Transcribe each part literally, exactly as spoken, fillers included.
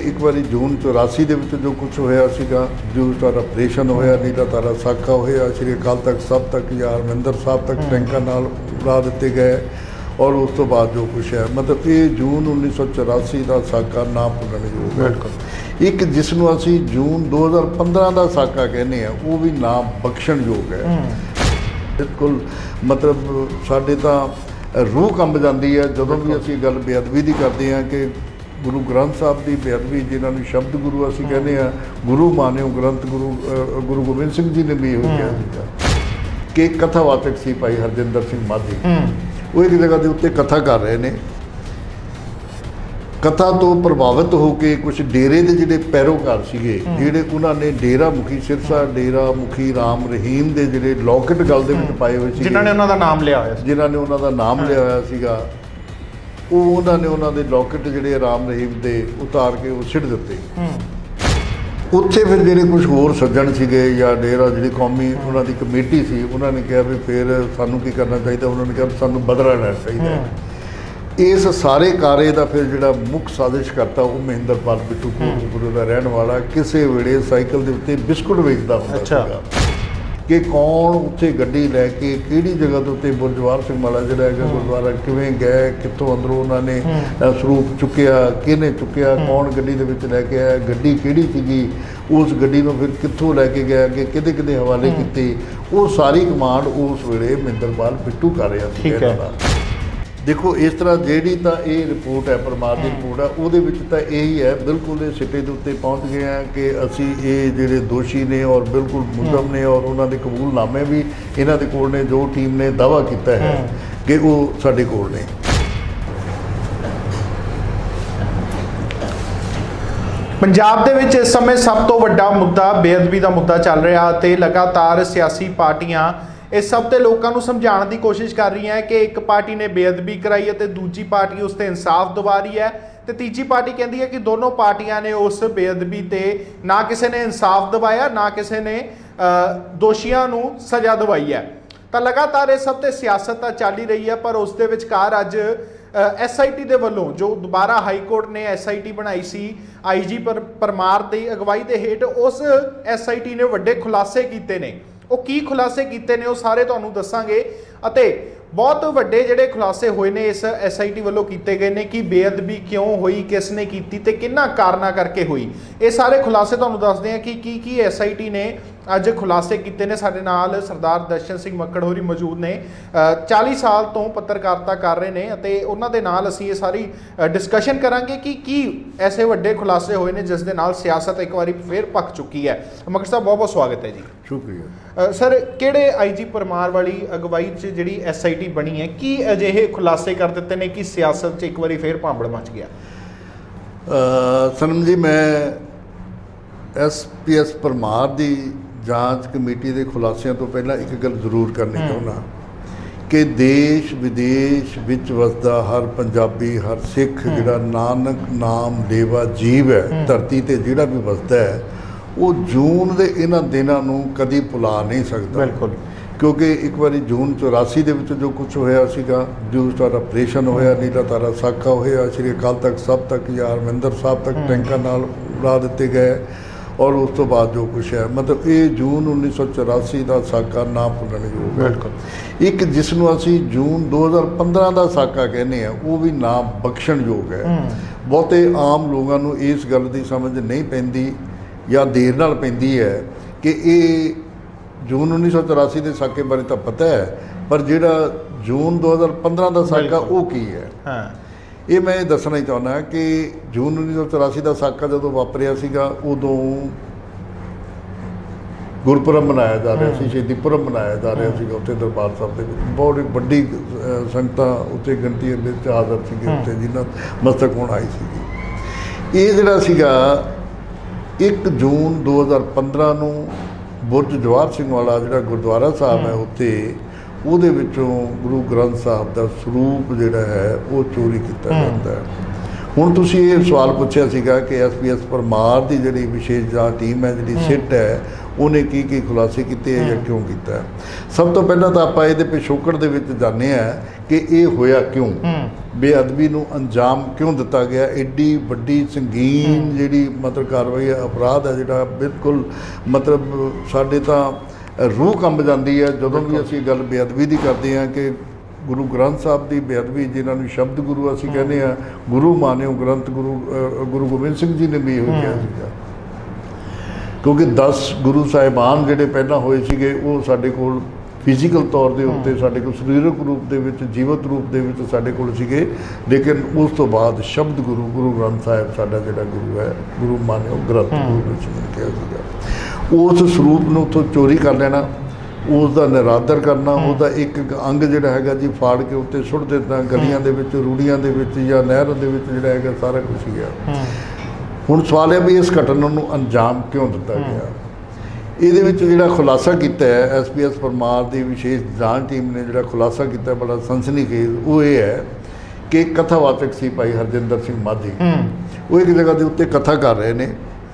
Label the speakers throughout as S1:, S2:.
S1: एक बार जून चौरासी के जो कुछ होया सीगा, जो तारा ऑपरेशन होया, नहीं तो तारा साका होया, श्री अकाल तख्त साहब तक या हरमिंदर साहब तक टैंकर नाल उड़ा दिते गए। और उस तो बाद जो कुछ है, मतलब ये जून उन्नीस सौ चौरासी का साका ना भुलणयोग है। एक जिसनों असी जून दो हज़ार पंद्रह का साका कहने हैं, वो भी ना बख्शणयोग है। बिल्कुल मतलब साडे तां रूह कंब जाती है जदों भी असी गल बेअदबी की करते हैं कि गुरु ग्रंथ साहब की बेअदबी, जिन्होंने शब्द गुरु असी कहने हैं, गुरु मानियो ग्रंथ गुरु गुरु गोबिंद सिंह जी ने भी यही कहा कि कथावाचक सी भाई हरजिंदर सिंह माधी, वो एक जगह के उत्ते कथा कर रहे हैं। कथा तो प्रभावित होकर कुछ डेरे के जोड़े पैरोकार सीगे, जिहड़े उन्होंने डेरा मुखी सिरसा, डेरा मुखी राम रहीम के जोड़े लॉकेट गल दे विच पाए हुए,
S2: जिन्होंने उन्होंने नाम लिया होया
S1: जिन्होंने उन्होंने नाम लिया होया सीगा, वो उन्होंने उन्होंने लॉकेट जोड़े राम रहीम के उतार के वो सिट दिते। उत्थे फिर ਜਿਹੜੇ कुछ होर सज्जन सीगे या डेरा जी कौमी उन्होंने कमेटी सी, उन्होंने कहा भी फिर सानू की करना चाहिए, उन्होंने कहा सानू बदला लेना चाहिए। इस सारे कारे का फिर जो मुख साजिश करता वो महेंद्रपाल बिट्टू कोटकपुरे का रहने वाला, किसी वेले साइकिल के उत्ते बिस्कुट वेचता होंदा कि कौन उत्थे गड्डी लैके किहड़ी जगह के उत्ते बुरजवार सिंह वाला जिहड़ा है गुरुद्वारा किवें गए, कित्थों अंदरों उन्होंने सरूप चुक्या, किहने चुक्या, कौन गड्डी दे विच लैके आया, गड्डी किहड़ी सीगी, उस गड्डी नूं फिर कित्थों लैके गया, कि किहदे किहदे हवाले कीते, वो सारी कमांड उस वेले महेंद्रपाल बिट्टू कर रहा सी। देखो इस तरह जी तो ये रिपोर्ट है, परमार की रिपोर्ट है, वो तो यही है बिल्कुल ये सिटे के उत्ते पहुँच गए हैं कि असी ये जोड़े दोषी ने और बिल्कुल मुलजम ने और उन्होंने कबूलनामे भी इन्हों के कोल ने, जो टीम ने दावा किया है कि वो साडे कोल ने।
S2: पंजाब दे विच इस समय सब तो वड्डा मुद्दा बेअदबी का मुद्दा चल रहा ते लगातार सियासी पार्टियां इस सब ते लोगों को समझाने की कोशिश कर रही है कि एक पार्टी ने बेअदबी कराई है तो दूजी पार्टी उसते इंसाफ दवा रही है, तो तीजी पार्टी कहती है कि दोनों पार्टियां ने उस बेअदबी ते ना किसी ने इंसाफ दवाया ना किसी ने दोषियों को सज़ा दवाई है। तो लगातार इस सब ते सियासत चल ही रही है, पर उस दे विचकार अज एस आई टी के वलों जो दोबारा हाईकोर्ट ने एस आई टी बनाई सी आई जी पर परमार की अगवाई के हेठ, उस एस आई टी ने वड्डे खुलासे किए ने। वो की खुलासे किए ने वो सारे तुहानूं दसांगे, अते बहुत वड्डे जिहड़े खुलासे होए ने इस एस आई टी वल्लों कीते गए ने कि बेअदबी क्यों हुई, किसने की ते किन्ना कारणा करके हुई। ये सारे खुलासे तुहानूं दसदे हैं कि की की एस आई टी ने अज खुलासे किए ने। साडे नाल सरदार दर्शन सिंह मक्कड़ होरी मौजूद ने, चालीस साल तो पत्रकारिता कर रहे हैं, ते उन्हां दे नाल असीं ये सारी डिस्कशन करांगे कि की ऐसे वड्डे खुलासे होए ने जिस दे नाल सियासत एक बार फिर पक चुकी है। मक्कड़ साहब बहुत बहुत स्वागत है जी।
S1: शुक्रिया
S2: सर, किहड़े आई जी परमार वाली अगवाई च जिहड़ी एस आई टी बनी है, की अजिहे खुलासे कर दिते ने कि सियासत च एक बार फिर भांबड़ मच गया?
S1: सनम जी, मैं एस पी एस परमार की जांच कमेटी के खुलासियां तो पहला एक गल जरूर करनी चाहना कि देश विदेश विच वसदा हर पंजाबी, हर सिख जिहड़ा नानक नाम लेवा जीव है धरती ते जिहड़ा भी वसदा है, वो जून के इन्हां दिनां नूं कदी भुला नहीं सकता।
S2: बिल्कुल,
S1: क्योंकि एक बार जून चौरासी के जो कुछ होया सीगा, जो तारा ऑपरेशन होया, नहीं तो तारा साका होया, श्री अकाल तख्त साहब तक या हरमिंदर साहब तक टैंकर नाल उड़ा दिते गए। और उस तो बाद जो कुछ है, मतलब ये जून उन्नीस सौ चौरासी का साका ना भुलणयोग है। एक जिसनों असी जून दो हज़ार पंद्रह का साका कहने हैं, वो भी ना बख्शणयोग है। बहुते आम लोगों को इस गल की समझ नहीं पैंदी या देर नाल पैंदी है कि ये जून उन्नीस सौ चौरासी के साके बारे तो पता है, पर जिहड़ा जून दो हज़ार पंद्रह का साका वो की है। हाँ। ये मैं दसना ही चाहना कि जून उन्नीस सौ चौरासी का साका जो वापरिया सीगा, उदों गुरपुरब मनाया जा रहा सी, शहीदीपुरब मनाया जा रहा सीगा उत्थे दरबार साहब के बहुत एक बड़ी संगतां उत्थे गिणती विच हाज़र सीगे उत्थे जिन्हां मस्तक होण आई सीगी। ये जिहड़ा सीगा एक जून दो हज़ार पंद्रह नूं बुरज जवाहर सिंह वाला जिहड़ा गुरुद्वारा साहब है उत्थे ਉਹਦੇ ਵਿੱਚੋਂ गुरु ग्रंथ साहब का ਸਰੂਪ ਜਿਹੜਾ है वो चोरी किया जाता है। ਹੁਣ ਤੁਸੀਂ ਇਹ ਸਵਾਲ ਪੁੱਛਿਆ ਸੀਗਾ कि एस पी एस परमार की ਜਿਹੜੀ विशेष ਜਾਂਚ टीम है, ਜਿਹੜੀ सिट है, ਉਹਨੇ ਕੀ ਕੀ ਖੁਲਾਸੇ ਕੀਤੇ ਹੈ ਜਾਂ ਕਿਉਂ ਕੀਤਾ ਹੈ। ਸਭ ਤੋਂ ਪਹਿਲਾਂ ਤਾਂ ਆਪਾਂ ਇਹਦੇ ਪਿਛੋਕੜ ਦੇ ਵਿੱਚ ਜਾਣਦੇ ਹਾਂ ਕਿ ਇਹ ਹੋਇਆ ਕਿਉਂ, ਬੇਅਦਬੀ ਨੂੰ ਅੰਜਾਮ ਕਿਉਂ ਦਿੱਤਾ ਗਿਆ। ਐਡੀ ਵੱਡੀ ਸੰਗੀਨ ਜਿਹੜੀ ਮਤਲਬ ਕਾਰਵਾਈ ਹੈ, ਅਪਰਾਧ ਹੈ ਜਿਹੜਾ ਬਿਲਕੁਲ ਮਤਲਬ ਸਾਡੇ ਤਾਂ ਰੂਹ ਕੰਬ ਜਾਂਦੀ ਹੈ ਜਦੋਂ ਵੀ ਅਸੀਂ ਗੱਲ ਬੇਅਦਬੀ ਦੀ ਕਰਦੇ ਹਾਂ ਕਿ ਗੁਰੂ ਗ੍ਰੰਥ ਸਾਹਿਬ ਦੀ ਬੇਅਦਬੀ, ਜਿਨ੍ਹਾਂ ਨੂੰ ਸ਼ਬਦ ਗੁਰੂ ਅਸੀਂ ਕਹਿੰਦੇ ਹਾਂ, ਗੁਰੂ ਮਾਨਿਓ ਗ੍ਰੰਥ ਗੁਰੂ ਗੁਰੂ ਗੋਬਿੰਦ ਸਿੰਘ ਜੀ ਨੇ ਵੀ ਇਹੋ ਕਿਹਾ ਸੀਗਾ, ਕਿਉਂਕਿ ਦਸ ਗੁਰੂ ਸਾਹਿਬਾਨ ਜਿਹੜੇ ਪਹਿਲਾਂ ਹੋਏ ਸੀਗੇ ਉਹ ਸਾਡੇ ਕੋਲ ਫਿਜ਼ੀਕਲ ਤੌਰ ਦੇ ਉੱਤੇ ਸਾਡੇ ਕੋਲ ਸਰੀਰਕ ਰੂਪ ਦੇ ਵਿੱਚ, ਜੀਵਤ ਰੂਪ ਦੇ ਵਿੱਚ ਸਾਡੇ ਕੋਲ ਸੀਗੇ, ਲੇਕਿਨ ਉਸ ਤੋਂ ਬਾਅਦ ਸ਼ਬਦ ਗੁਰੂ ਗੁਰੂ ਗ੍ਰੰਥ ਸਾਹਿਬ ਸਾਡਾ ਜਿਹੜਾ ਗੁਰੂ ਹੈ, ਗੁਰੂ ਮਾਨਿਓ ਗ੍ਰੰਥ ਗੁਰੂ ਗੋਬਿੰਦ ਸਿੰਘ ਨੇ ਕਿਹਾ ਸੀਗਾ। ਉਸ ਸਰੂਪ ਨੂੰ ਉੱਥੋਂ ਚੋਰੀ ਕਰ ਲੈਣਾ, ਉਸ ਦਾ ਨਿਰਾਦਰ ਕਰਨਾ, ਉਹਦਾ ਇੱਕ ਇੱਕ ਅੰਗ ਜਿਹੜਾ ਹੈਗਾ ਜੀ ਫਾੜ ਕੇ ਉੱਤੇ ਸੁੱਟ ਦਿੱਤਾ, ਗਲੀਆਂ ਦੇ ਵਿੱਚ, ਰੂੜੀਆਂ ਦੇ ਵਿੱਚ ਜਾਂ ਨਹਿਰ ਦੇ ਵਿੱਚ ਜਿਹੜਾ ਹੈਗਾ ਸਾਰਾ ਕੁਛ ਸੀਗਾ। ਹੁਣ ਸਵਾਲ ਹੈ ਵੀ ਇਸ ਘਟਨਾ ਨੂੰ ਅੰਜਾਮ ਕਿਉਂ ਦਿੱਤਾ ਗਿਆ। ਇਹਦੇ ਵਿੱਚ ਜਿਹੜਾ ਖੁਲਾਸਾ ਕੀਤਾ ਹੈ ਐਸ ਪੀ ਐਸ ਪਰਮਾਰ ਦੀ ਵਿਸ਼ੇਸ਼ ਜਾਂਚ ਟੀਮ ਨੇ ਜਿਹੜਾ ਖੁਲਾਸਾ ਕੀਤਾ ਬੜਾ ਸਨਸਨੀਖੇਜ਼, ਉਹ ਇਹ ਹੈ ਕਿ ਕਥਾਵਾਚਕ ਸੀ ਭਾਈ ਹਰਜਿੰਦਰ ਸਿੰਘ ਮਾਝੀ, ਉਹ ਇੱਕ ਜਗ੍ਹਾ ਦੇ ਉੱਤੇ ਕਥਾ ਕਰ ਰਹੇ ਨੇ।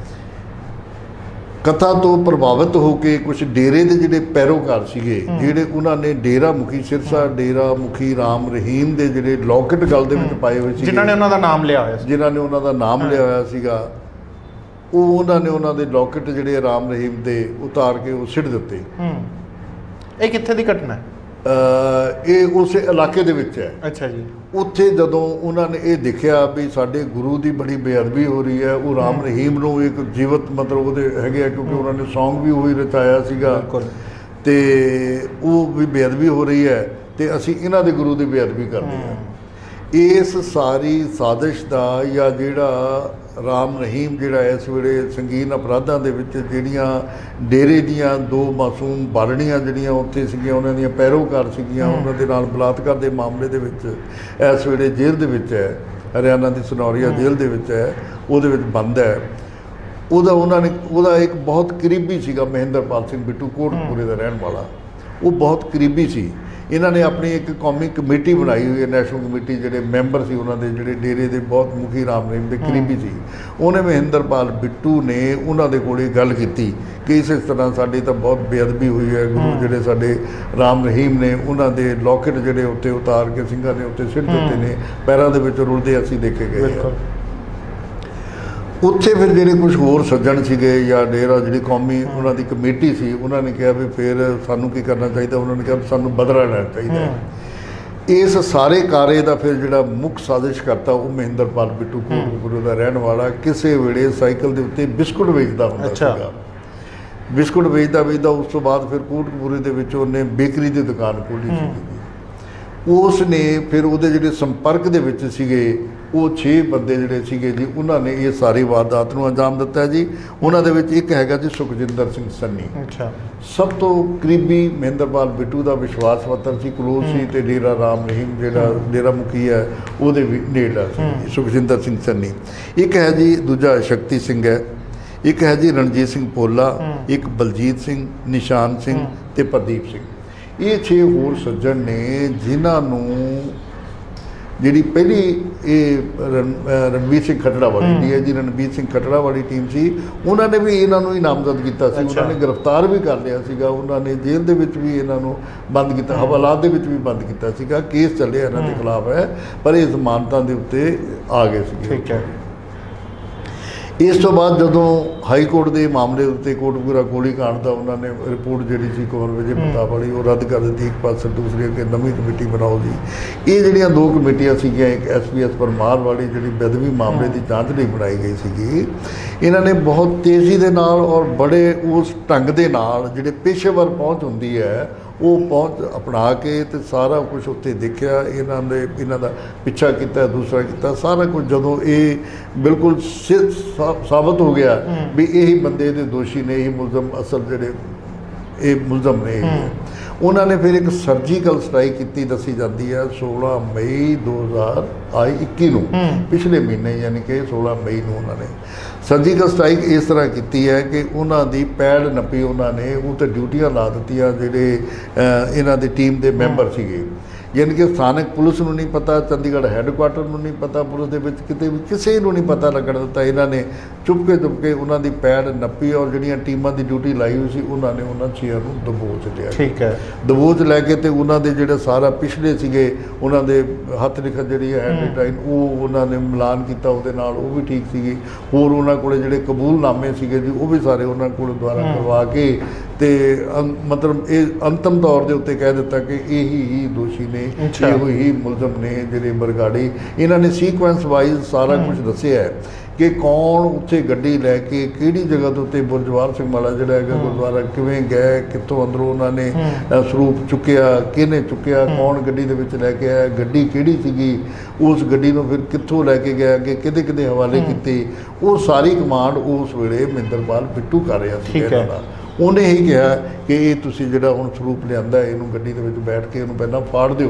S1: ਕਥਾ ਤੋਂ ਪ੍ਰਭਾਵਿਤ ਹੋ ਕੇ ਕੁਝ ਡੇਰੇ ਦੇ ਜਿਹੜੇ ਪੈਰੋਕਾਰ ਸੀਗੇ, ਜਿਹੜੇ ਉਹਨਾਂ ਨੇ ਡੇਰਾ ਮੁਖੀ ਸਿਰਸਾ, ਡੇਰਾ ਮੁਖੀ ਰਾਮ ਰਹੀਮ ਦੇ ਜਿਹੜੇ ਲੋਕਟ ਗਲ ਦੇ ਵਿੱਚ ਪਾਏ ਹੋਏ ਸੀ,
S2: ਜਿਨ੍ਹਾਂ ਨੇ ਉਹਨਾਂ ਦਾ ਨਾਮ ਲਿਆ ਹੋਇਆ ਸੀ
S1: ਜਿਨ੍ਹਾਂ ਨੇ ਉਹਨਾਂ ਦਾ ਨਾਮ ਲਿਆ ਹੋਇਆ ਸੀਗਾ, ਉਹ ਉਹਨਾਂ ਨੇ ਉਹਨਾਂ ਦੇ ਲੋਕਟ ਜਿਹੜੇ ਰਾਮ ਰਹੀਮ ਦੇ ਉਤਾਰ ਕੇ ਉਹ ਸਿੱਟ ਦਿੱਤੇ।
S2: ਇਹ ਕਿੱਥੇ ਦੀ ਘਟਨਾ ਹੈ?
S1: ਇਹ ਉਸੇ ਇਲਾਕੇ ਦੇ ਵਿੱਚ ਹੈ।
S2: ਅੱਛਾ ਜੀ।
S1: ਉੱਥੇ ਜਦੋਂ ਉਹਨਾਂ ਨੇ ਇਹ ਦੇਖਿਆ ਵੀ ਸਾਡੇ ਗੁਰੂ ਦੀ ਬੜੀ ਬੇਅਦਬੀ ਹੋ ਰਹੀ ਹੈ, ਉਹ ਰਾਮ ਰਹੀਮ ਨੂੰ ਇੱਕ ਜੀਵਤ ਮਤਲਬ ਉਹਦੇ ਹੈਗੇ ਆ, ਕਿਉਂਕਿ ਉਹਨਾਂ ਨੇ ਸੌਂਗ ਵੀ ਉਹੀ ਰਚਾਇਆ ਸੀਗਾ, ਤੇ ਉਹ ਵੀ ਬੇਅਦਬੀ ਹੋ ਰਹੀ ਹੈ ਤੇ ਅਸੀਂ ਇਹਨਾਂ ਦੇ ਗੁਰੂ ਦੀ ਬੇਅਦਬੀ ਕਰਦੇ ਹਾਂ। ਇਸ ਸਾਰੀ ਸਾਜ਼ਿਸ਼ ਦਾ ਜਾਂ ਜਿਹੜਾ ਰਾਮ ਰਹੀਮ ਜਿਹੜਾ ਇਸ ਵੇਲੇ ਸੰਗੀਨ ਅਪਰਾਧਾਂ ਦੇ ਵਿੱਚ ਜਿਹੜੀਆਂ ਡੇਰੇ ਦੀਆਂ ਦੋ ਮਾਸੂਮ ਬਾਲਣੀਆਂ ਜਿਹੜੀਆਂ ਉੱਥੇ ਸੀਗੀਆਂ, ਉਹਨਾਂ ਦੀਆਂ ਪੈਰੋਕਾਰ ਸੀਗੀਆਂ, ਉਹਨਾਂ ਦੇ ਨਾਲ ਬਲਾਤਕਾਰ ਦੇ ਮਾਮਲੇ ਦੇ ਵਿੱਚ ਇਸ ਵੇਲੇ ਜੇਲ੍ਹ ਦੇ ਵਿੱਚ ਹੈ, ਹਰਿਆਣਾ ਦੀ ਸਨੌਰੀਆ ਜੇਲ੍ਹ ਦੇ ਵਿੱਚ ਹੈ, ਉਹਦੇ ਵਿੱਚ ਬੰਦ ਹੈ। ਉਹਦਾ ਉਹਨਾਂ ਨੇ ਉਹਦਾ ਇੱਕ ਬਹੁਤ ਕਰੀਬੀ ਸੀਗਾ ਮਹਿੰਦਰਪਾਲ ਸਿੰਘ ਬਿੱਟੂ, ਕੋਟਕਪੂਰੇ ਦਾ ਰਹਿਣ ਵਾਲਾ, ਉਹ ਬਹੁਤ ਕਰੀਬੀ ਸੀ। ਇਹਨਾਂ ਨੇ ਆਪਣੀ ਇੱਕ ਕੌਮੀ ਕਮੇਟੀ ਬਣਾਈ ਹੋਈ ਹੈ, ਨੈਸ਼ਨਲ ਕਮੇਟੀ, ਜਿਹੜੇ ਮੈਂਬਰ ਸੀ ਉਹਨਾਂ ਦੇ ਜਿਹੜੇ ਡੇਰੇ ਦੇ ਬਹੁਤ ਮੁਖੀ ਰਾਮ ਰਹੀਮ ਦੇ ਕਰੀਬੀ ਸੀ। ਉਹਨੇ ਮਹਿੰਦਰਪਾਲ ਬਿੱਟੂ ਨੇ ਉਹਨਾਂ ਦੇ ਕੋਲੇ ਗੱਲ ਕੀਤੀ ਕਿ ਇਸ ਇਸ ਤਰ੍ਹਾਂ ਸਾਡੀ ਤਾਂ ਬਹੁਤ ਬੇਅਦਬੀ ਹੋਈ ਹੈ, ਗੁਰੂ ਜਿਹੜੇ ਸਾਡੇ ਰਾਮ ਰਹੀਮ ਨੇ ਉਹਨਾਂ ਦੇ ਲੋਕਟ ਜਿਹੜੇ ਉੱਤੇ ਉਤਾਰ ਕੇ ਸਿੰਘਾਂ ਨੇ ਉੱਤੇ ਸਿੱਟ ਦਿੱਤੇ ਨੇ, ਪੈਰਾਂ ਦੇ ਵਿੱਚ ਰੁਲਦੇ ਅਸੀਂ ਦੇਖੇ ਗਏ ਆ। ਉੱਥੇ ਫਿਰ ਜਿਹੜੇ ਕੁਝ ਹੋਰ ਸੱਜਣ ਸੀਗੇ ਜਾਂ ਡੇਰਾ ਜਿਹੜੀ ਕੌਮੀ ਉਹਨਾਂ ਦੀ ਕਮੇਟੀ ਸੀ, ਉਹਨਾਂ ਨੇ ਕਿਹਾ ਵੀ ਫਿਰ ਸਾਨੂੰ ਕੀ ਕਰਨਾ ਚਾਹੀਦਾ। ਉਹਨਾਂ ਨੇ ਕਿਹਾ ਸਾਨੂੰ ਬਦਲਾ ਲੈਣਾ ਚਾਹੀਦਾ। ਇਸ ਸਾਰੇ ਕਾਰੇ ਦਾ ਫਿਰ ਜਿਹੜਾ ਮੁੱਖ ਸਾਜ਼ਿਸ਼ ਕਰਤਾ ਉਹ ਮਹਿੰਦਰਪਾਲ ਬਿੱਟੂ, ਕੋਟਕਪੂਰੇ ਦਾ ਰਹਿਣ ਵਾਲਾ, ਕਿਸੇ ਵੇਲੇ ਸਾਈਕਲ ਦੇ ਉੱਤੇ ਬਿਸਕੁਟ ਵੇਚਦਾ ਹੁੰਦਾ ਸੀਗਾ। ਬਿਸਕੁਟ ਵੇਚਦਾ ਵੇਚਦਾ ਉਸ ਤੋਂ ਬਾਅਦ ਫਿਰ ਕੋਟਕਪੂਰੇ ਦੇ ਵਿੱਚ ਉਹਨੇ ਬੇਕਰੀ ਦੀ ਦੁਕਾਨ ਖੋਲ੍ਹੀ ਸੀ। ਉਸ ਨੇ ਫਿਰ ਉਹਦੇ ਜਿਹੜੇ ਸੰਪਰਕ ਦੇ ਵਿੱਚ ਸੀਗੇ ਉਹ ਛੇ ਬੰਦੇ ਜਿਹੜੇ ਸੀਗੇ ਜੀ, ਉਹਨਾਂ ਨੇ ਇਹ ਸਾਰੀ ਵਾਰਦਾਤ ਨੂੰ ਅੰਜਾਮ ਦਿੱਤਾ ਜੀ। ਉਹਨਾਂ ਦੇ ਵਿੱਚ ਇੱਕ ਹੈਗਾ ਜੀ ਸੁਖਜਿੰਦਰ ਸਿੰਘ ਸੰਨੀ, ਅੱਛਾ, ਸਭ ਤੋਂ ਕਰੀਬੀ ਮਹਿੰਦਰਪਾਲ ਬਿੱਟੂ ਦਾ ਵਿਸ਼ਵਾਸ ਪਾਤਰ ਸੀ, ਕਲੋਜ਼ ਸੀ, ਤੇ ਡੇਰਾ ਰਾਮ ਰਹੀਮ ਜਿਹੜਾ ਡੇਰਾ ਮੁਖੀ ਹੈ ਉਹਦੇ ਵੀ ਨੇੜਲਾ ਸੀ ਸੁਖਜਿੰਦਰ ਸਿੰਘ ਸੰਨੀ। ਇੱਕ ਹੈ ਜੀ ਦੂਜਾ ਸ਼ਕਤੀ ਸਿੰਘ ਹੈ, ਇੱਕ ਹੈ ਜੀ ਰਣਜੀਤ ਸਿੰਘ ਭੋਲਾ, ਇੱਕ ਬਲਜੀਤ ਸਿੰਘ, ਨਿਸ਼ਾਨ ਸਿੰਘ ਤੇ ਪ੍ਰਦੀਪ ਸਿੰਘ। ਇਹ ਛੇ ਹੋਰ ਸੱਜਣ ਨੇ ਜਿਨ੍ਹਾਂ ਨੂੰ ਜਿਹੜੀ ਪਹਿਲੀ ਇਹ ਰਣਵੀਰ ਸਿੰਘ ਖਟੜਾ ਵਾਲੀ ਡੀ ਆਈ ਜੀ ਰਣਵੀਰ ਸਿੰਘ ਖਟੜਾ ਵਾਲੀ ਟੀਮ ਸੀ, ਉਹਨਾਂ ਨੇ ਵੀ ਇਹਨਾਂ ਨੂੰ ਹੀ ਨਾਮਜ਼ਦ ਕੀਤਾ ਸੀ। ਉਹਨਾਂ ਨੇ ਗ੍ਰਿਫਤਾਰ ਵੀ ਕਰ ਲਿਆ ਸੀਗਾ, ਉਹਨਾਂ ਨੇ ਜੇਲ੍ਹ ਦੇ ਵਿੱਚ ਵੀ ਇਹਨਾਂ ਨੂੰ ਬੰਦ ਕੀਤਾ, ਹਵਾਲਾਤ ਦੇ ਵਿੱਚ ਵੀ ਬੰਦ ਕੀਤਾ ਸੀਗਾ। ਕੇਸ ਚੱਲਿਆ ਇਹਨਾਂ ਦੇ ਖਿਲਾਫ ਹੈ, ਪਰ ਇਹ ਜ਼ਮਾਨਤਾਂ ਦੇ ਉੱਤੇ ਆ ਗਏ ਸੀਗੇ। ਠੀਕ ਹੈ। ਇਸ ਤੋਂ ਬਾਅਦ ਜਦੋਂ ਹਾਈ ਕੋਰਟ ਦੇ ਮਾਮਲੇ ਉੱਤੇ ਕੋਟਕਪੂਰਾ ਗੋਲੀ ਕਾਂਡ ਦਾ ਉਹਨਾਂ ਨੇ ਰਿਪੋਰਟ ਜਿਹੜੀ ਸੀ ਕੁੰਵਰ ਵਿਜੇ ਪ੍ਰਤਾਪ ਵਾਲੀ ਉਹ ਰੱਦ ਕਰ ਦਿੱਤੀ, ਇੱਕ ਪਾਸੇ ਦੂਸਰੀ ਅੱਗੇ ਨਵੀਂ ਕਮੇਟੀ ਬਣਾਓ ਜੀ। ਇਹ ਜਿਹੜੀਆਂ ਦੋ ਕਮੇਟੀਆਂ ਸੀਗੀਆਂ, ਇੱਕ ਐਸ ਪੀ ਐਸ ਪਰਮਾਰ ਵਾਲੀ ਜਿਹੜੀ ਬੇਅਦਬੀ ਮਾਮਲੇ ਦੀ ਜਾਂਚ ਲਈ ਬਣਾਈ ਗਈ ਸੀਗੀ, ਇਹਨਾਂ ਨੇ ਬਹੁਤ ਤੇਜ਼ੀ ਦੇ ਨਾਲ ਔਰ ਬੜੇ ਉਸ ਢੰਗ ਦੇ ਨਾਲ ਜਿਹੜੇ ਪੇਸ਼ੇਵਰ ਪਹੁੰਚ ਹੁੰਦੀ ਹੈ ਉਹ ਪਹੁੰਚ ਅਪਣਾ ਕੇ ਤੇ ਸਾਰਾ ਕੁਝ ਉੱਥੇ ਦੇਖਿਆ, ਇਹਨਾਂ ਦੇ ਇਹਨਾਂ ਦਾ ਪਿੱਛਾ ਕੀਤਾ, ਦੂਸਰਾ ਕੀਤਾ, ਸਾਰਾ ਕੁਝ ਜਦੋਂ ਇਹ ਬਿਲਕੁਲ ਸਾਬਤ ਹੋ ਗਿਆ ਵੀ ਇਹੀ ਬੰਦੇ ਦੇ ਦੋਸ਼ੀ ਨੇ, ਇਹੀ ਮੁਲਜ਼ਮ ਅਸਲ ਜਿਹੜੇ ਇਹ ਮੁਲਜ਼ਮ ਨੇ, ਉਹਨਾਂ ਨੇ ਫਿਰ ਇੱਕ ਸਰਜੀਕਲ ਸਟ੍ਰਾਈਕ ਕੀਤੀ ਦੱਸੀ ਜਾਂਦੀ ਹੈ ਸੋਲ੍ਹਾਂ ਮਈ ਦੋ ਹਜ਼ਾਰ ਇੱਕੀ ਨੂੰ, ਪਿਛਲੇ ਮਹੀਨੇ, ਯਾਨੀ ਕਿ ਸੋਲ੍ਹਾਂ ਮਈ ਨੂੰ ਉਹਨਾਂ ਨੇ ਸਰਜੀਕਲ ਸਟ੍ਰਾਈਕ ਇਸ ਤਰ੍ਹਾਂ ਕੀਤੀ ਹੈ ਕਿ ਉਹਨਾਂ ਦੀ ਪੈੜ ਨੱਪੀ, ਉਹਨਾਂ ਨੇ ਉਹ 'ਤੇ ਡਿਊਟੀਆਂ ਲਾ ਦਿੱਤੀਆਂ ਜਿਹੜੇ ਇਹਨਾਂ ਦੀ ਟੀਮ ਦੇ ਮੈਂਬਰ ਸੀਗੇ यानी कि स्थानक पुलिस नूं नहीं पता, चंडीगढ़ हैडकुआटर नूं नहीं पता, पुलिस दे विच किते भी किसी नूं नहीं पता लगण दित्ता। इन्हां ने चुपके चुपके उन्हां दी पैड़ नप्पी और जिहड़ियां टीमां दी ड्यूटी लाई हुई सी उन्हां ने उन्हां छेआं नूं दबोच लिया।
S2: ठीक है,
S1: दबोच लैके ते उन्हां दे जिहड़े सारा पिछले सीगे उन्हां दे हत्थ लिखत जिहड़ी हैंडराइटिंग वो उन्हां ने मिलान कीता उहदे नाल, वो भी ठीक सीगी। होर उन्हां कोले जिहड़े कबूलनामे सीगे जी वो भी सारे उन्हां कोल दुआरा करवा के ते मतलब ये अंतिम तौर के उत्ते कह दिता कि यही ही दोषी ने, यो ही मुलजम ने जिहड़े बरगाड़ी। इन्हां ने सीक्वेंस वाइज सारा कुछ दस्सिया है कि कौन उत्थे गड्डी लैके किहड़ी जगह के उत्ते बुरजवार सिंह वाला जिहड़ा हैगा गुरुद्वारा किवें गए, कित्थों अंदरों उन्होंने सरूप चुक्या, किहने चुक्या, कौन गड्डी दे विच लैके आया, गड्डी किहड़ी सीगी, उस गड्डी नूं फिर कित्थों लैके गया, कि किहदे किहदे हवाले कीते, वो सारी कमांड उस वेले महेंद्रपाल बिट्टू कर रहा सी। इन्हां दा उन्हें ही कहा कि ये तुसीं जिहड़ा हुण सरूप लिआंदा है इहनूं गड्डी दे विच बैठ के इहनूं पहिलां फाड़ दिओ।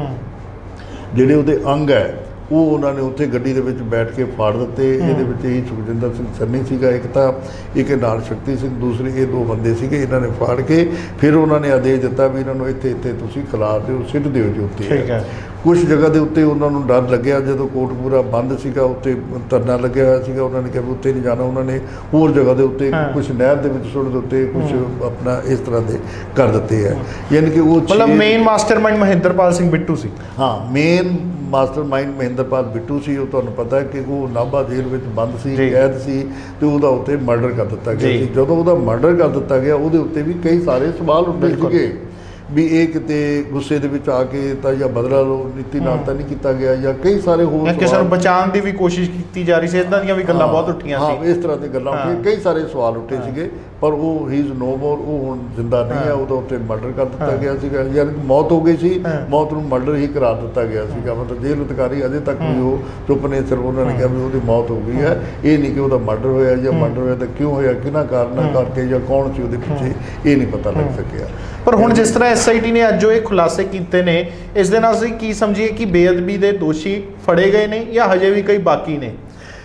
S1: जिहड़े उहदे अंग है वो उन्होंने उत्थे गड्डी दे विच बैठ के फाड़ दिते। इहदे विच ही सुखजिंदर सिंह सन्नी सीगा एक तां, एक नाल शक्ति सिंह, दूसरे ये दो बंदे सीगे। इन्हां ने फाड़ के फिर उन्होंने आदेश दिता भी इन्हां नूं इत्थे इत्थे तुसीं खिलार दिओ, सिੱਟ दिओ जी उत्ते। कुछ जगह के उत्ते उन्होंने डर लग्या, जो कोटपूरा बंद सीगा उत्ते धरना लग्या होया सीगा, उन्होंने कहा भी उत्ते नहीं जाना। उन्होंने होर जगह के उत्ते कुछ नहर दे विच सुੱਟ दिते, कुछ अपना इस तरह के कर दिते है। यानी कि वो
S2: मतलब मेन मास्टरमाइंड महेंद्रपाल सिंह बिट्टू सी।
S1: हाँ, मेन मास्टरमाइंड महेंद्रपाल बिट्टू सी। वो तुहानूं पता है कि वो नाभा जेल में बंद सी, कैद सी, तो उहदा उत्ते मर्डर कर दिता गया सी। जदों उहदा मर्डर कर दिता गया उहदे उत्ते भी कई सारे सवाल उठे सीगे भी ये किते गुस्से दे विच आके तां या बदला लो नीति नाल तां नहीं किया गया, या कई सारे होर
S2: किसी नूं बचाउण दी भी कोशिश की जा रही सी। इदां दीयां भी गल्लां बहुत उठियां सी।
S1: हाँ, इस तरह दी गल्लां उठियां, कई सारे सवाल उठे सीगे। पर वो ही इज़ नो मोर, वो हुण जिंदा नहीं है, उहदा उत्ते मर्डर कर दिता गया सीगा। यानी मौत हो गई सी, मौत नूं मर्डर ही करार दिता गया सीगा। मतलब जेल अधिकारी अजे तक भी वो चुप ने, सिर्फ उन्होंने कहा भी उहदी मौत हो गई है, ये नहीं कि उहदा मर्डर होया, या मर्डर होया तो क्यों होया, किन्हां कारणों करके, या कौन सी उहदे पिछे, ये नहीं पता लग सकिया।
S2: पर हुण जिस तरह एस आई टी ने अज जो ये खुलासे कीते ने, इस दे नाल असीं की समझीए कि बेअदबी दे दोषी फड़े गए ने या हजे भी कई बाकी ने?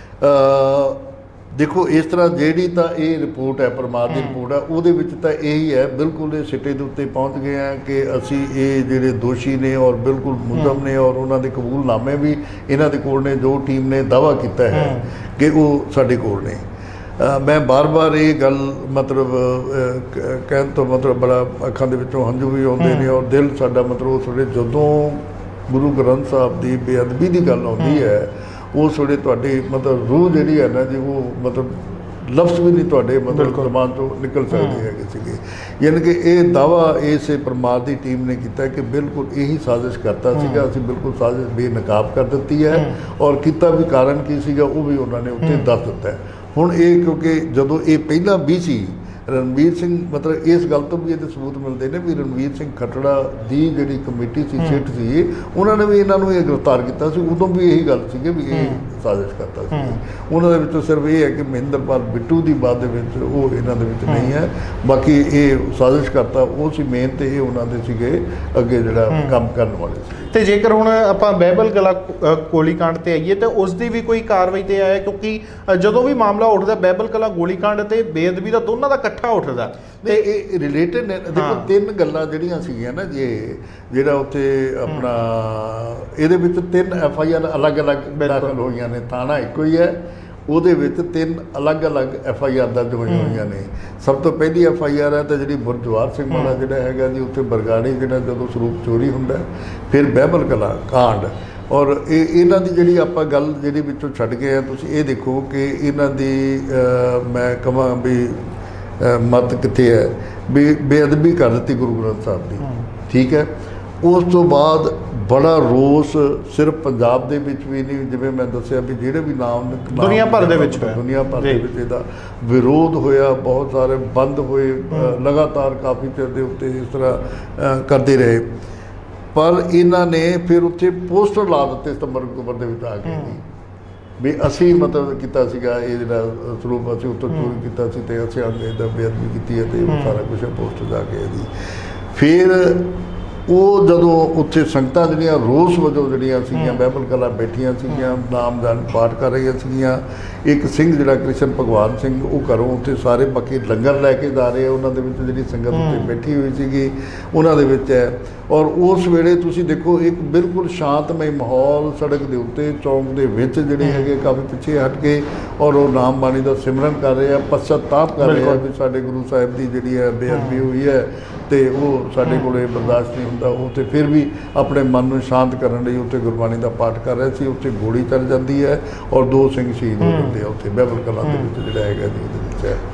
S1: देखो इस तरह जिहड़ी तां ये रिपोर्ट है, परमार की रिपोर्ट है, उहदे विच तां यही है, बिल्कुल ये सिट्टे दे उत्ते पहुँच गए हैं कि असीं ये जिहड़े दोषी ने और बिल्कुल मुलजम ने और उन्हां दे कबूलनामे भी इन्हां दे कोल ने, जो टीम ने दावा किया है कि वो साडे कोल ने। आ, मैं बार बार ये गल मतलब कहण तो मतलब बड़ा अखां दे विचों हंझू भी आउंदे ने और दिल साडा मतलब उस वेले जदों गुरु ग्रंथ साहब की बेअदबी की गल आउंदी है उस वेले तुहाडी मतलब रूह जिहड़ी है ना जी, वो मतलब लफ्ज़ भी नहीं तुहाडे मतलब जबान चों निकल सकदे हैगे सीगे। यानी कि ये दावा इस परमार की टीम ने किया कि बिल्कुल यही साजिश करता सीगा, असीं बिल्कुल साजिश बेनकाब कर दी है और किता भी कारण की सीगा वो भी उन्होंने उत्ते दस दिता है। हुण ये क्योंकि जदों ये पहला भी सी रणवीर सिंह मतलब इस गल तो भी ये सबूत मिलते हैं भी रणवीर सिंह खटड़ा की जिहड़ी कमेटी सी सिट सी उन्होंने भी इन्हों ये गिरफ्तार किया, उदों भी यही गल सी भी ये साजिश करता सी। उन्होंने सिर्फ ये है कि महेंद्रपाल बिट्टू की बात वो इन्हों नहीं है, बाकी ये साजिश करता वो सी मेन तो ये उन्होंने सीगे अगे जिहड़ा काम करने वाले सी।
S2: तो जेकर हुण आपां बहबल कला गोलीकांड ते आईए तो उसकी भी कोई कार्रवाई ते आया, क्योंकि जदों भी मामला उठदा बहबल कला गोलीकांड ते बेअदबी दा दोनों दा इकट्ठा उठदा
S1: ते ये रिलेटेड ने। देखो तीन गल्लां जिहड़ियां सीगियां ना जे जिहड़ा उत्थे अपना इहदे विच तीन एफ आई आर अलग अलग दाखल होईयां ने, थाना इक्को ही है, ਉਹਦੇ ਵਿੱਚ ਤਿੰਨ ਅਲੱਗ-ਅਲੱਗ ਐਫ ਆਈ ਆਰ ਦਰਜ ਹੋਈਆਂ ਹੋਈਆਂ ਨੇ। ਸਭ ਤੋਂ ਪਹਿਲੀ ਐਫ ਆਈ ਆਰ ਹੈ ਤਾਂ ਜਿਹੜੀ ਬੁਰਜਵਾਰ ਸਿੰਘ ਵਾਲਾ ਜਿਹੜਾ ਹੈਗਾ ਜੀ ਉੱਥੇ ਬਰਗਾੜੀ ਜਿਹੜਾ ਜਦੋਂ ਸਰੂਪ ਚੋਰੀ ਹੁੰਦਾ, ਫਿਰ ਬਹਿਬਲ ਕਲਾਂ ਕਾਂਡ ਔਰ ਇਹ ਇਹਨਾਂ ਦੀ ਜਿਹੜੀ ਆਪਾਂ ਗੱਲ ਜਿਹੜੀ ਵਿੱਚੋਂ ਛੱਡ ਗਏ ਆ, ਤੁਸੀਂ ਇਹ ਦੇਖੋ ਕਿ ਇਹਨਾਂ ਦੀ ਮੈਂ ਕਹਾਂ ਵੀ ਮਤ ਕਿੱਥੇ ਹੈ ਵੀ ਬੇਅਦਬੀ ਕਰ ਦਿੱਤੀ ਗੁਰੂ ਗ੍ਰੰਥ ਸਾਹਿਬ ਦੀ, ਠੀਕ ਹੈ। ਉਸ ਤੋਂ ਬਾਅਦ बड़ा रोस सिर्फ पंजाब दे विच भी नहीं, जिवें मैं दस्सिया भी जिहड़े भी नाम
S2: दुनिया भर दे विच
S1: दुनिया भर दे विच इहदा विरोध होया, बहुत सारे बंद होए लगातार काफ़ी चिर दे उत्ते इस तरह करते रहे। पर इन्हां ने फिर उत्थे पोस्टर ला दिते सितंबर अक्तूबर दे विच आके भी असी मतलब किया सीगा ये जिहड़ा सरूप असीं उत्तों चोरी कीता सी ते असीं इहदा बेअदबी कीती है ते सारा कुछ पोस्टर जाके जी। फिर वो जदों उत्थे संगतां जिहड़ियां रोस वजों जिहड़ियां सीगियां बहबल कला बैठियां सीगियां नामदान पाठ कर रही सीगियां, एक सिंह जिहड़ा कृष्ण भगवान सिंह वो घरों उत्थे सारे बाकी लंगर लैके जा रहे हैं, उन्हां दे विच जिहड़ी संगत उत्ते बैठी हुई सीगी उन्हां दे विच है। और उस वेले तुसीं देखो एक बिल्कुल शांतमय माहौल सड़क दे उत्ते चौंक दे विच जिहड़े हैगे काफ़ी पिछे हट के और वो नाम बाणी दा सिमरन कर रहे हैं, पश्चाताप कर रहे हैं भी साडे गुरु साहिब दी जिहड़ी है बेअदबी हुई है ते वो साडे कोले बर्दाश्त नहीं हुंदा। वो ते फिर भी अपने मन नूं शांत करन लई उत्ते गुरबाणी दा पाठ कर रहे सी, उत्ते गोली चल जाती है और दो सिंह शहीद हो जाते हैं उत्थे बहबल कलां दे विच जिहड़ा हैगा जी ਉਹਦੇ ਵਿੱਚ है।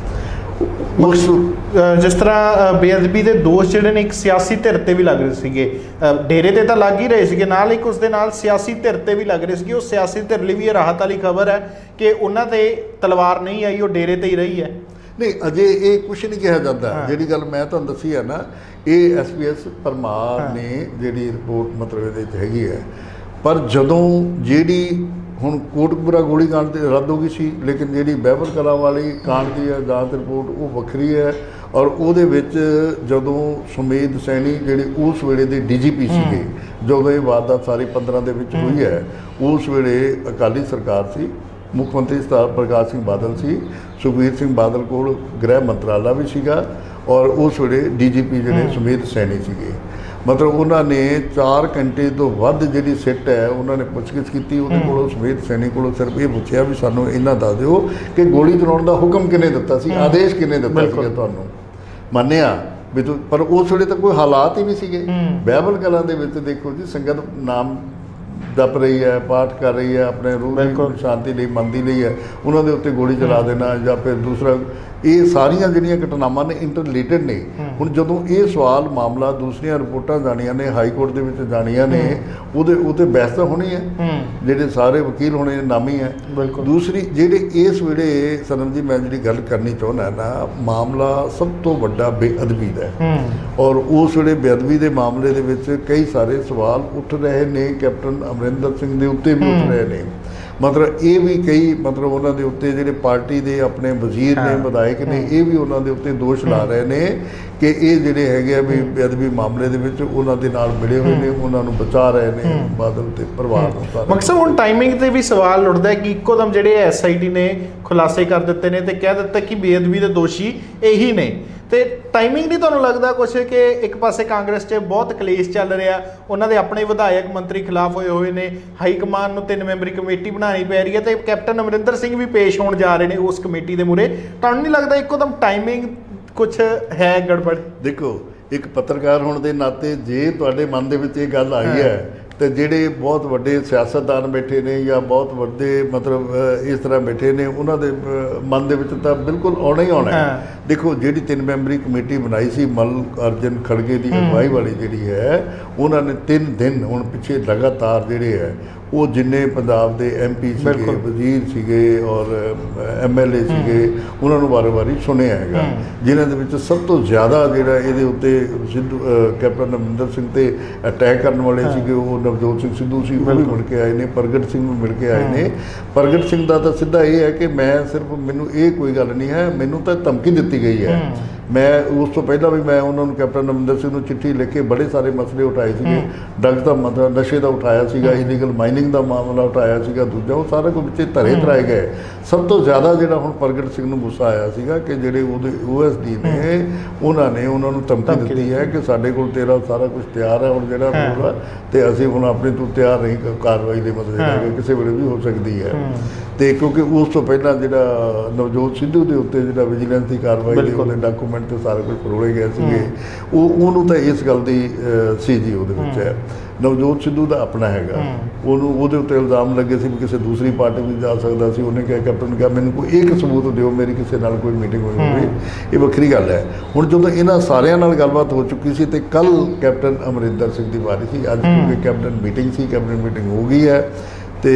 S2: उस जिस तरह बेअदबी के दोष जिहड़े ने एक सियासी धिर ते भी लग रहे सीगे, डेरे ते तां लग ही रहे सीगे, नाल एक उसदे नाल सियासी धिर ते भी लग रहे सीगे। उस सियासी धिर लई भी ये राहत वाली खबर है कि उन्हां ते तलवार नहीं आई, वो डेरे ते ही रही है।
S1: नहीं अजे ये कुछ नहीं कहा जाता। हाँ। जी गल मैं तुहानूं दसी है ना, ये एस पी एस परमार हाँ। ने जी रिपोर्ट मतलब ये हैगी है, पर जदों जी हुण कोटकपुरा गोली कांड ते रद्द हो गई सी, लेकिन जी बहबल कलां वाली कांड की है जांच रिपोर्ट वो वक्री है। और उहदे विच जदों सुमेध सैनी जिहड़े उस वेले दे डी जी पी सीगे, जदों ये वारदात सारी पंद्रह दे विच हुई है, उस वेले अकाली सरकार सी, मुख मंत्री सरदार प्रकाश सिंह बादल सी, सुखबीर सिंह बादल कोल गृह मंत्राला भी सीगा और उस वेले डी जी पी जिहड़े सुमेध सैनी सीगे। मतलब उन्होंने चार घंटे तो वध जी सिट है उन्होंने पुछगिछ की, उहदे कोलों सुमेध सैनी कोलों सिर्फ ये पूछा भी सानू इन्ना दस दिओ कि गोली चलाउण दा हुक्म किने दिता सी, आदेश किने दिता सीगा तुहानूं। मन्निया भी तू, पर उस वेले तो कोई हालात ही नहीं सीगे। बहबल कलां दे विच देखो जी संगत नाम जप रही है, पाठ कर रही है, अपने रूह की शांति लिए मन दी लई है, उन्होंने उत्ते गोली चला देना या फिर दूसरा, ये सारियां जिहड़ियां घटनावां ने इंटरलेटेड ने। हुण जदों ये सवाल मामला दूसरियां रिपोर्टां जाणियां ने, हाई कोर्ट दे विच जाणियां ने, उहदे उत्ते बहस तां होनी है, जिहड़े सारे वकील होने नामी है। दूसरी जिहड़े इस वेले सनम जी मैं जिहड़ी गल करनी चाहुंदा ना, मामला सब तो वड्डा बेअदबी दा है और उस वेले बेअदबी दे मामले दे विच कई सारे सवाल उठ रहे ने, कैप्टन अमरिंदर सिंह दे उत्ते भी उठ रहे ने। मतलब ये भी कई मतलब उन्होंने उत्ते जिहड़े पार्टी के अपने वजीर ने, विधायक ने, ये भी उन्होंने उत्ते दोष ला रहे हैं कि ये जिहड़े हैगे भी बेअदबी मामले दे विच उन्हां दे नाल मिले हुए ने, उन्होंने बचा रहे हैं बादल ते परिवार नूं।
S2: मकसद हुण टाइमिंग ते भी सवाल उठदा है कि इक्को दम जिहड़े एस आई टी ने खुलासे कर दिते ने ते कह दिता कि बेअदबी दे दोषी यही ने, तो टाइमिंग नहीं तुहानूं लगदा कुछ कि एक पासे कांग्रेस च बहुत कलेश चल रहा, उन्होंने अपने विधायक मंत्री खिलाफ होए हुए ने, हाई कमान नूं तीन मैंबरी कमेटी बनानी पै रही है, तो कैप्टन अमरिंदर सिंह भी पेश होण जा रहे हैं उस कमेटी के मूहरे, तुहानूं नहीं लगता एकदम टाइमिंग कुछ है गड़बड़?
S1: देखो एक पत्रकार होने के नाते जे तुहाडे मन दे विच इह गल आई है तो जिहड़े बहुत वड्डे सियासतदान बैठे ने या बहुत वड्डे मतलब इस तरह बैठे ने, उन्हां दे मन दे विच तां बिल्कुल आउणा ही आउणा है। देखो जिहड़ी तीन मैंबरी कमेटी बनाई सी मल अर्जन खड़गे की अगवाई वाली जिहड़ी है, उन्होंने तीन दिन हुण पिछे लगातार जिहड़े है वो जिन्ने पंजाब के एम पी सीगे, वजीर सीगे और एम एल ए सीगे, उन्होंने वारे वारी सुनिया है, जिन्हां दे विच सब तो ज़्यादा जिहड़ा इहदे उत्ते सिद्धू कैप्टन अमरिंदर सिंह ते अटैक करने वाले सीगे वो नवजोत सिंह सिद्धू सी, वो भी मिल के आए ने, प्रगट सिंह भी मिल के आए ने। प्रगट सिंह का तो सीधा ये है कि मैं सिर्फ मैनू ये कोई गल नहीं है, मैनू तो धमकी दी गई है। मैं उस तो पहला भी मैं उन्होंने कैप्टन अमरिंदर सिंह को चिट्ठी लिख के बड़े सारे मसले उठाए थे, ड्रग्स का मतलब नशे का उठाया सीगा, इलीगल माइनिंग का मामला उठाया सीगा, दूजा वो सारा कुछ बच्चे धरे धराए गए। सब तो ज़्यादा जो हुण प्रगट सिंह को गुस्सा आया सीगा कि जिहड़े उहदे ओ एस डी ने उन्होंने उन्होंने धमकी दी है कि साडे कोल तेरा सारा कुछ तैयार है, हुण जिहड़ा होगा तो असीं हुण अपने तो तैयार नहीं, कार्रवाई के मतलब किसी वेले भी हो सकती है। तो क्योंकि उस तो पहला जिहड़ा नवजोत सिद्धू के उत्ते जिहड़ा विजिलेंस की कार्रवाई के उहदे डॉकूमेंट तो सारा कुछ फरोले गए थे, उन्होंने तो इस गल की सी जी उहदे विच है। नवजोत सिद्धू का अपना हैगा, उहदे उत्ते इल्जाम लगे सी भी किसी दूसरी पार्टी में जा सकता सी, उन्हें कहा कैप्टन ने कहा मैंने कोई एक सबूत दिओ मेरी किसी नाल कोई मीटिंग हुई होवे, ये वक्री गल है। हुण जदों इन्हां सारियां नाल गलबात हो चुकी सी ते कल कैप्टन अमरिंदर सिंह की वारी सी, अज क्योंकि कैबिनेट मीटिंग सी, कैबिनेट मीटिंग हो गई है तो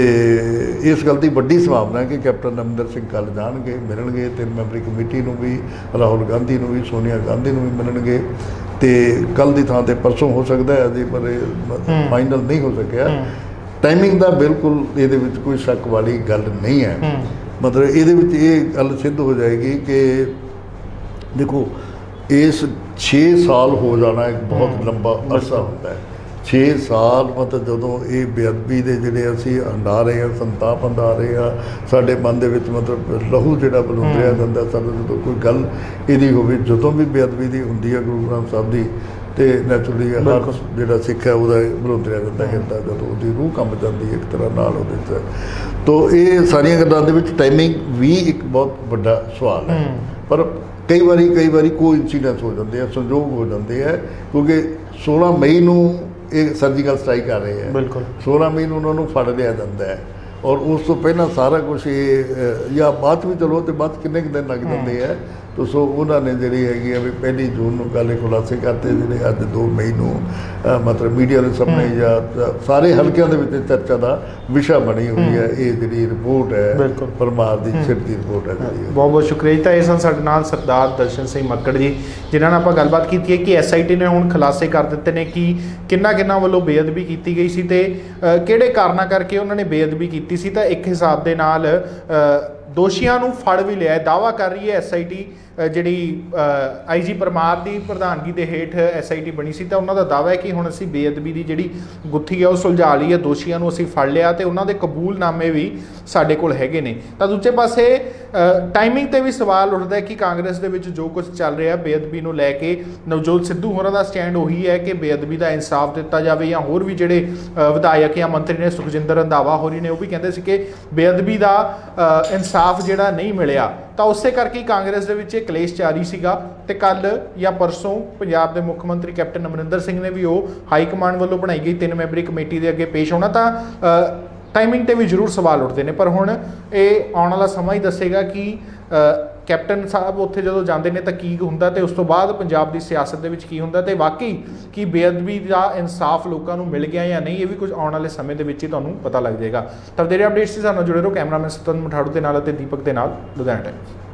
S1: इस गल की वड्डी संभावना है कि कैप्टन अमरिंदर सिंह कल जाणगे, मिलणगे, तीन मैंबरी कमेटी को भी, राहुल गांधी को भी, सोनिया गांधी को भी मिलणगे, तो कल की थां ते परसों हो सकता है, अजे पर फाइनल नहीं हो सकिया। टाइमिंग का बिल्कुल ये कोई शक वाली गल नहीं है। मतलब ये गल सिद्ध हो जाएगी कि देखो इस छे साल हो जाना एक बहुत लंबा अरसा होता है, छे साल मतलब ਜਦੋਂ ਇਹ ਬੇਅਦਬੀ ਦੇ ਜਿਹੜੇ ਅਸੀਂ ਹੰਡਾ ਰਹੇ ਹਾਂ, ਸੰਤਾਪ ਹੰਡਾ ਰਹੇ ਹਾਂ, ਸਾਡੇ ਮਨ ਦੇ ਵਿੱਚ ਮਤਲਬ ਲਹੂ ਜਿਹੜਾ ਬਲੁੰਦਰਿਆ ਜਾਂਦਾ, ਸਾਨੂੰ ਜਦੋਂ ਕੋਈ ਗੱਲ ਇਹਦੀ ਹੋਵੇ, ਜਦੋਂ ਵੀ ਬੇਅਦਬੀ ਦੀ ਹੁੰਦੀ ਹੈ ਗੁਰੂ ਗ੍ਰੰਥ ਸਾਹਿਬ ਦੀ, ਤੇ ਨੈਚੁਰਲੀ ਹਰ ਜਿਹੜਾ ਸਿੱਖ ਹੈ ਉਹਦਾ ਬਲੁੰਦਰਿਆ ਜਾਂਦਾ ਹਿਰਦਾ, ਜਦੋਂ ਉਹਦੀ ਰੂਹ ਕੰਬ ਜਾਂਦੀ ਹੈ ਇੱਕ ਤਰ੍ਹਾਂ ਨਾਲ ਉਹਦੇ 'ਚ। ਤੋ ਇਹ ਸਾਰੀਆਂ ਗੱਲਾਂ ਦੇ ਵਿੱਚ ਟਾਈਮਿੰਗ ਵੀ ਇੱਕ ਬਹੁਤ ਵੱਡਾ ਸਵਾਲ ਹੈ। ਪਰ ਕਈ ਵਾਰੀ ਕਈ ਵਾਰੀ ਕੋਈ ਇੰਸੀਡੈਂਸ ਹੋ ਜਾਂਦੇ ਆ, ਸੰਯੋਗ ਹੋ ਜਾਂਦੇ ਆ, ਕਿਉਂਕਿ सोलह मई ਨੂੰ ਇਹ ਸਰਜੀਕਲ ਸਟ੍ਰਾਈਕ ਕਰ ਰਹੇ ਹੈ। ਬਿਲਕੁਲ सोलह ਮਈ ਨੂੰ ਉਹਨਾਂ ਨੂੰ ਫੜ ਲਿਆ ਜਾਂਦਾ ਹੈ, ਔਰ ਉਸ ਤੋਂ ਪਹਿਲਾਂ ਸਾਰਾ ਕੁਛ ਇਹ ਜਾਂ ਬਾਅਦ ਵੀ ਚਲੋ ਤੇ ਬਾਅਦ ਕਿੰਨੇ ਕੁ ਦਿਨ ਲੱਗ ਜਾਂਦੇ ਹੈ। ਤੋ ਸੋ ਉਹਨਾਂ ਨੇ ਜਿਹੜੀ ਹੈਗੀ ਹੈ ਵੀ ਪਹਿਲੀ ਜੂਨ ਨੂੰ ਗੱਲ ਖੁਲਾਸੇ ਕਰਤੇ, ਜਿਹੜੇ ਅੱਜ ਦੋ ਮਈ ਨੂੰ ਮਤਲਬ ਮੀਡੀਆ ਦੇ ਸਾਹਮਣੇ ਜਾਂ ਸਾਰੇ ਹਲਕਿਆਂ ਦੇ ਵਿੱਚ ਚਰਚਾ ਦਾ ਵਿਸ਼ਾ ਬਣੀ ਹੋਈ ਹੈ। ਇਹ ਜਿਹੜੀ ਰਿਪੋਰਟ ਹੈ ਪਰਮਾਰ ਦੀ ਸਿਰ ਦੀ ਰਿਪੋਰਟ ਹੈ ਜਿਹੜੀ।
S2: ਬਹੁਤ ਬਹੁਤ ਸ਼ੁਕਰੀਆ ਜੀ। ਤਾਂ ਇਹ ਸਨ ਸਾਡੇ ਨਾਲ ਸਰਦਾਰ ਦਰਸ਼ਨ ਸਿੰਘ ਮੱਕੜ ਜੀ, ਜਿਨ੍ਹਾਂ ਨਾਲ ਆਪਾਂ ਗੱਲਬਾਤ ਕੀਤੀ ਹੈ ਕਿ ਐਸ ਆਈ ਟੀ ਨੇ ਹੁਣ ਖੁਲਾਸੇ ਕਰ ਦਿੱਤੇ ਨੇ ਕਿ ਕਿੰਨਾ ਕਿੰਨਾ ਵੱਲੋਂ ਬੇਅਦਬੀ ਕੀਤੀ ਗਈ ਸੀ ਤੇ ਕਿਹੜੇ ਕਾਰਨਾਂ ਕਰਕੇ ਉਹਨਾਂ ਨੇ ਬੇਅਦਬੀ ਕੀਤੀ ਸੀ। ਤਾਂ ਇੱਕ ਹਿਸਾਬ ਦੇ ਨਾਲ ਦੋਸ਼ੀਆਂ ਨੂੰ ਫੜ ਵੀ ਲਿਆ। ਦਾਅਵਾ ਕਰ ਰਹੀ ਹੈ ਐਸ ਆਈ ਟੀ, ਜਿਹੜੀ ਆਈ ਜੀ ਪਰਮਾਰ ਦੀ ਪ੍ਰਧਾਨਗੀ ਦੇ ਹੇਠ ਐਸ ਆਈ ਟੀ ਬਣੀ ਸੀ, ਤਾਂ ਉਹਨਾਂ ਦਾ ਦਾਅਵਾ ਹੈ ਕਿ ਹੁਣ ਅਸੀਂ ਬੇਅਦਬੀ ਦੀ ਜਿਹੜੀ ਗੁੱਥੀ ਹੈ ਉਹ ਸੁਲਝਾ ਲਈ ਹੈ, ਦੋਸ਼ੀਆਂ ਨੂੰ ਅਸੀਂ ਫੜ ਲਿਆ ਤੇ ਉਹਨਾਂ ਦੇ ਕਬੂਲਨਾਮੇ ਵੀ ਸਾਡੇ ਕੋਲ ਹੈਗੇ ਨੇ। ਤਾਂ ਦੂਜੇ ਪਾਸੇ ਟਾਈਮਿੰਗ ਤੇ ਵੀ ਸਵਾਲ ਉੱਠਦਾ ਹੈ ਕਿ ਕਾਂਗਰਸ ਦੇ ਵਿੱਚ ਜੋ ਕੁਝ ਚੱਲ ਰਿਹਾ ਬੇਅਦਬੀ ਨੂੰ ਲੈ ਕੇ, ਨਵਜੋਤ ਸਿੱਧੂ ਹੋਰਾਂ ਦਾ ਸਟੈਂਡ ਉਹੀ ਹੈ ਕਿ ਬੇਅਦਬੀ ਦਾ ਇਨਸਾਫ ਦਿੱਤਾ ਜਾਵੇ, ਜਾਂ ਹੋਰ ਵੀ ਜਿਹੜੇ ਵਿਧਾਇਕ ਜਾਂ ਮੰਤਰੀ ਨੇ, ਸੁਖਜਿੰਦਰ ਰੰਧਾਵਾ ਹੋਰੀ ਨੇ, ਉਹ ਵੀ ਕਹਿੰਦੇ ਸੀ ਕਿ ਬੇਅਦਬੀ ਦਾ ਇਨਸਾਫ ਜਿਹੜਾ ਨਹੀਂ ਮਿਲਿਆ। ਤਾਂ ਉਸੇ ਕਰਕੇ ਕਾਂਗਰਸ ਦੇ ਵਿੱਚ ਇਹ ਕਲੇਸ਼ ਜਾਰੀ ਸੀਗਾ। ਤੇ ਕੱਲ ਜਾਂ ਪਰਸੋਂ ਪੰਜਾਬ ਦੇ ਮੁੱਖ ਮੰਤਰੀ ਕੈਪਟਨ ਅਮਰਿੰਦਰ ਸਿੰਘ ਨੇ ਵੀ ਉਹ ਹਾਈ ਕਮਾਂਡ ਵੱਲੋਂ ਬਣਾਈ ਗਈ ਤਿੰਨ ਮੈਂਬਰੀ ਕਮੇਟੀ ਦੇ ਅੱਗੇ ਪੇਸ਼ ਹੋਣਾ। ਤਾਂ ਟਾਈਮਿੰਗ ਤੇ ਵੀ ਜ਼ਰੂਰ ਸਵਾਲ ਉੱਠਦੇ ਨੇ, ਪਰ ਹੁਣ ਇਹ ਆਉਣ ਵਾਲਾ ਸਮਾਂ ਹੀ ਦੱਸੇਗਾ ਕਿ ਕੈਪਟਨ ਸਾਹਿਬ ਉੱਥੇ ਜਦੋਂ ਜਾਂਦੇ ਨੇ ਤਾਂ ਕੀ ਹੁੰਦਾ, ਤੇ ਉਸ ਤੋਂ ਬਾਅਦ ਪੰਜਾਬ ਦੀ ਸਿਆਸਤ ਦੇ ਵਿੱਚ ਕੀ ਹੁੰਦਾ, ਤੇ ਵਾਕਈ ਕੀ ਬੇਅਦਬੀ ਦਾ ਇਨਸਾਫ ਲੋਕਾਂ ਨੂੰ ਮਿਲ ਗਿਆ ਜਾਂ ਨਹੀਂ, ਇਹ ਵੀ ਕੁਝ ਆਉਣ ਵਾਲੇ ਸਮੇਂ ਦੇ ਵਿੱਚ ਹੀ ਤੁਹਾਨੂੰ ਪਤਾ ਲੱਗ ਜਾਏਗਾ। ਤਾਂ ਵਧੇਰੇ ਅਪਡੇਟਸ ਸੀ ਸਾਨੂੰ ਜੁੜੇ ਰਹੋ। ਕੈਮਰਾਮੈਨ ਸਤਨ ਮਠਾੜੂ ਦੇ ਨਾਲ ਅਤੇ ਦੀਪਕ ਦੇ ਨਾਲ, ਲੁਧਿਆਣਾ ਟਾਈਮਸ।